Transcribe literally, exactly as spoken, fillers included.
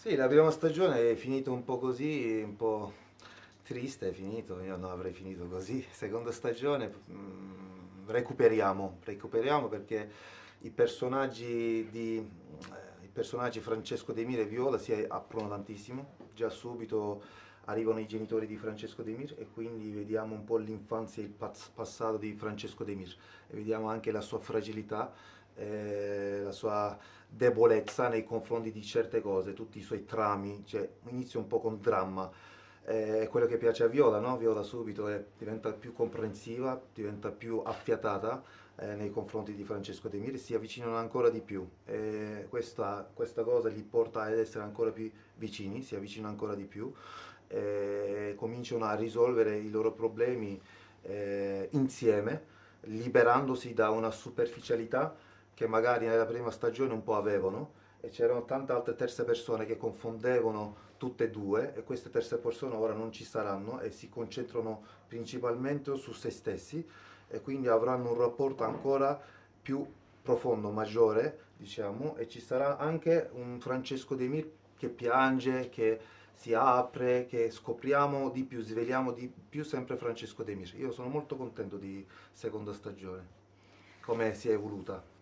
Sì, la prima stagione è finita un po' così, un po' triste, è finito, io non avrei finito così. Seconda stagione, mm, recuperiamo, recuperiamo perché i personaggi di eh, i personaggi Francesco De Mira e Viola si aprono tantissimo, già subito arrivano i genitori di Francesco De Mir e quindi vediamo un po' l'infanzia e il paz- passato di Francesco De Mir e vediamo anche la sua fragilità, eh, la sua debolezza nei confronti di certe cose, tutti i suoi trami, cioè inizia un po' con dramma, eh, è quello che piace a Viola, no? Viola subito eh, diventa più comprensiva, diventa più affiatata eh, nei confronti di Francesco De Miri, si avvicinano ancora di più e questa, questa cosa li porta ad essere ancora più vicini, si avvicinano ancora di più e cominciano a risolvere i loro problemi eh, insieme, liberandosi da una superficialità che magari nella prima stagione un po' avevano e c'erano tante altre terze persone che confondevano tutte e due e queste terze persone ora non ci saranno e si concentrano principalmente su se stessi e quindi avranno un rapporto ancora più profondo, maggiore, diciamo, e ci sarà anche un Francesco De Mir che piange, che si apre, che scopriamo di più, sveliamo di più sempre Francesco De Mir. Io sono molto contento di seconda stagione, come si è evoluta.